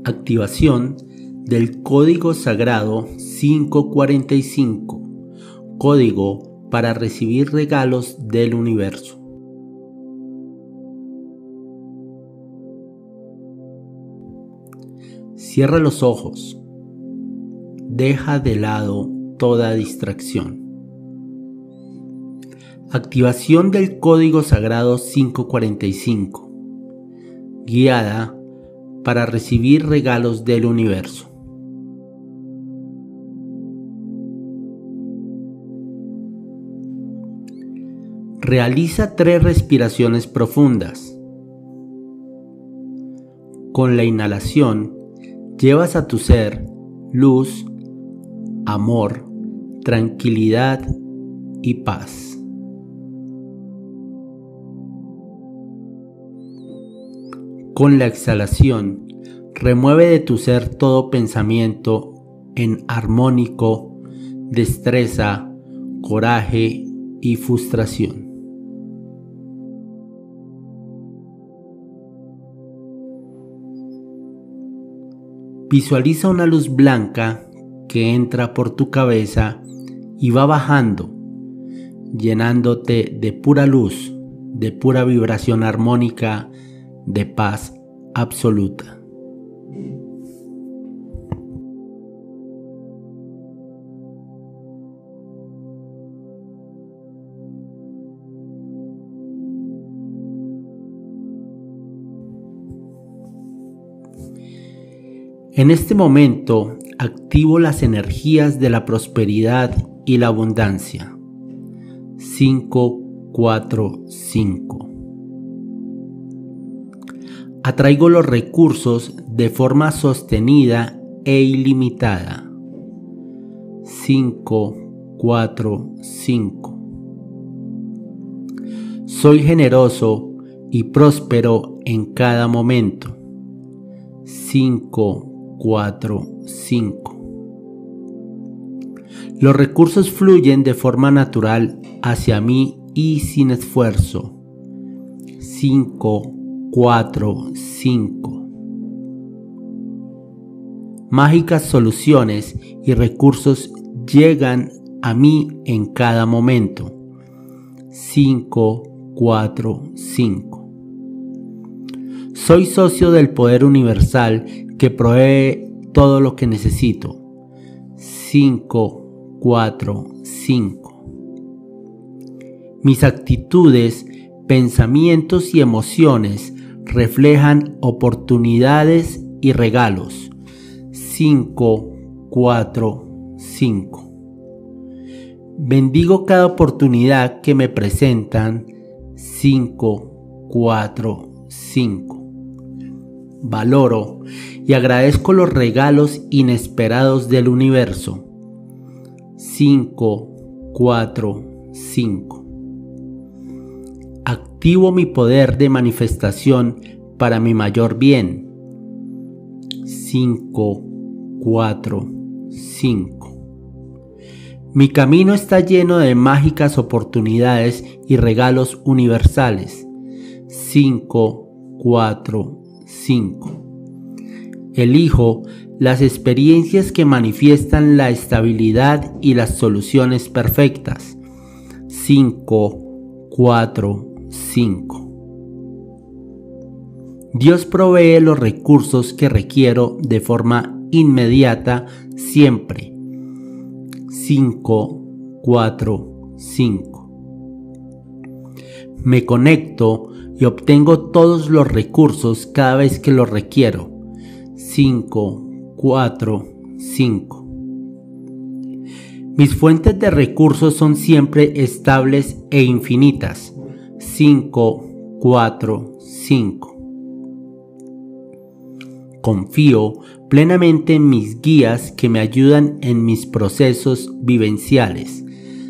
Activación del código sagrado 545, código para recibir regalos del universo. Cierra los ojos. Deja de lado toda distracción. Activación del código sagrado 545, guiada para recibir regalos del universo. Realiza 3 respiraciones profundas. Con la inhalación, llevas a tu ser luz, amor, tranquilidad y paz. Con la exhalación, remueve de tu ser todo pensamiento enarmónico, destreza, coraje y frustración. Visualiza una luz blanca que entra por tu cabeza y va bajando, llenándote de pura luz, de pura vibración armónica, de paz absoluta. En este momento activo las energías de la prosperidad y la abundancia. 545. Atraigo los recursos de forma sostenida e ilimitada. 545. Soy generoso y próspero en cada momento. 545. Los recursos fluyen de forma natural hacia mí y sin esfuerzo. 545. Mágicas soluciones y recursos llegan a mí en cada momento. 545. Soy socio del poder universal que provee todo lo que necesito. 545. Mis actitudes, pensamientos y emociones reflejan oportunidades y regalos. 545. Bendigo cada oportunidad que me presentan. 545. Valoro y agradezco los regalos inesperados del universo. 545. Activo mi poder de manifestación para mi mayor bien. 545. Mi camino está lleno de mágicas oportunidades y regalos universales. 545. Elijo las experiencias que manifiestan la estabilidad y las soluciones perfectas. 545. Dios provee los recursos que requiero de forma inmediata siempre. 545. Me conecto y obtengo todos los recursos cada vez que los requiero. 545. Mis fuentes de recursos son siempre estables e infinitas. 545. Confío plenamente en mis guías que me ayudan en mis procesos vivenciales.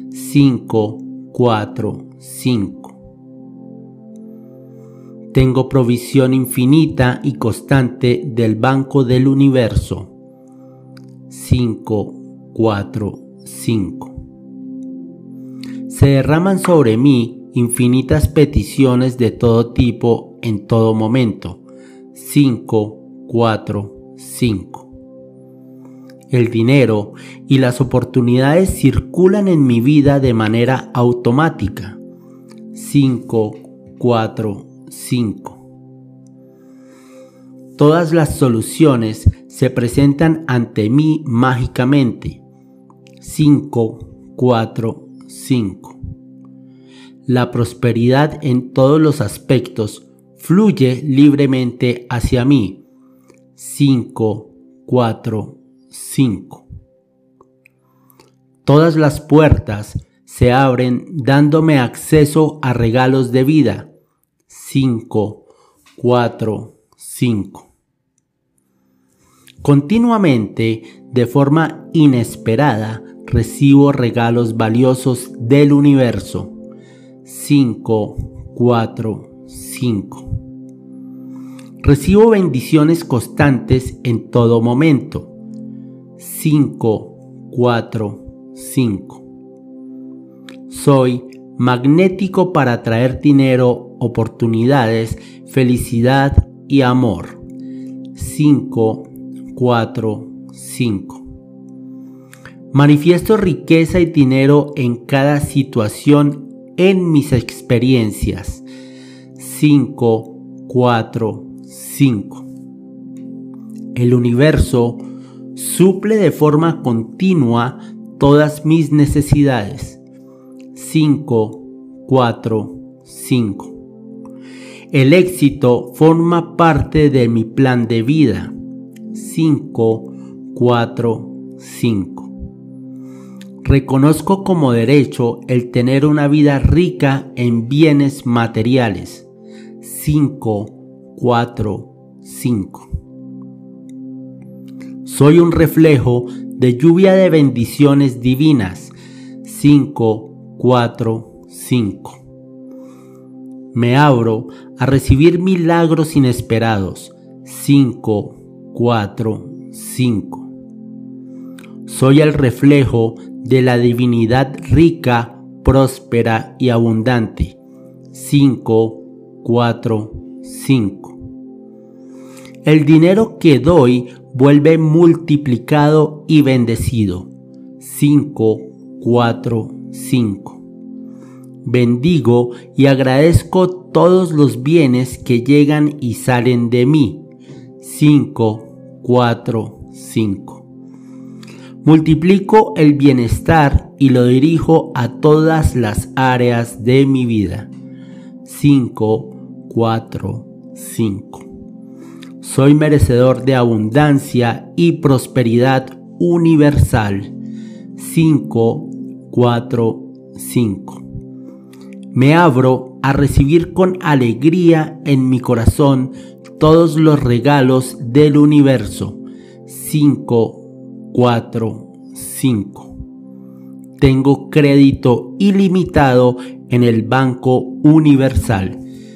545. Tengo provisión infinita y constante del Banco del Universo. 545. Se derraman sobre mí infinitas peticiones de todo tipo en todo momento. 545. 5. El dinero y las oportunidades circulan en mi vida de manera automática. 5, 4, 5. Todas las soluciones se presentan ante mí mágicamente. 5, 4, 5. La prosperidad en todos los aspectos fluye libremente hacia mí. 5, 4, 5. Todas las puertas se abren dándome acceso a regalos de vida. 5, 4, 5. Continuamente, de forma inesperada, recibo regalos valiosos del universo. 5, 4, 5. Recibo bendiciones constantes en todo momento. 5, 4, 5. Soy magnético para atraer dinero, oportunidades, felicidad y amor. 5, 4, 5. Manifiesto riqueza y dinero en cada situación en mis experiencias. 5, 4, 5. El universo suple de forma continua todas mis necesidades. 5, 4, 5. El éxito forma parte de mi plan de vida. 5, 4, 5. Reconozco como derecho el tener una vida rica en bienes materiales. 5, 4, 5. Soy un reflejo de lluvia de bendiciones divinas. 5, 4, 5. Me abro a recibir milagros inesperados. 5, 4, 5. Soy el reflejo de la divinidad rica, próspera y abundante. 5, 4, 5. El dinero que doy vuelve multiplicado y bendecido. 5, 4, 5. Bendigo y agradezco todos los bienes que llegan y salen de mí. 5, 4, 5. Multiplico el bienestar y lo dirijo a todas las áreas de mi vida. 5, 4, 5. Soy merecedor de abundancia y prosperidad universal. 5, 4, 5. Me abro a recibir con alegría en mi corazón todos los regalos del universo. 5, 4, 5. Tengo crédito ilimitado en el Banco Universal.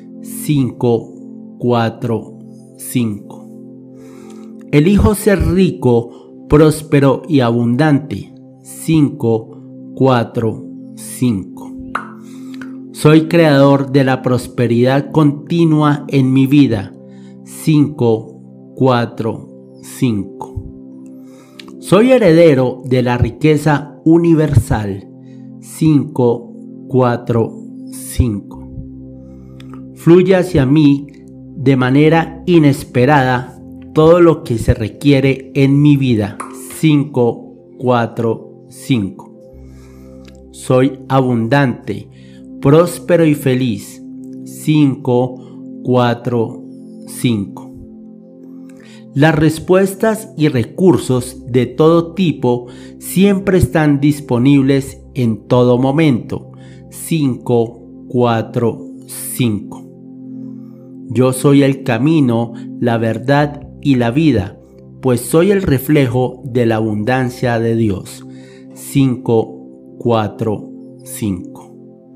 5, 4, 5. Elijo ser rico, próspero y abundante. 5, 4, 5. Soy creador de la prosperidad continua en mi vida. 5, 4, 5. Soy heredero de la riqueza universal. 5, 4, 5. Fluye hacia mí de manera inesperada todo lo que se requiere en mi vida. 5, 4, 5. Soy abundante, próspero y feliz. 5, 4, 5. Las respuestas y recursos de todo tipo siempre están disponibles en todo momento. 5, 4, 5. Yo soy el camino, la verdad y la vida, pues soy el reflejo de la abundancia de Dios. 5, 4, 5.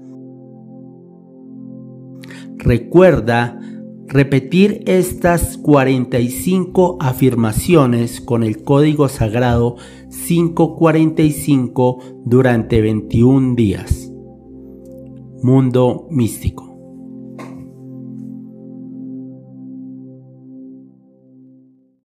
Recuerda repetir estas 45 afirmaciones con el código sagrado 545 durante 21 días. Mundo místico.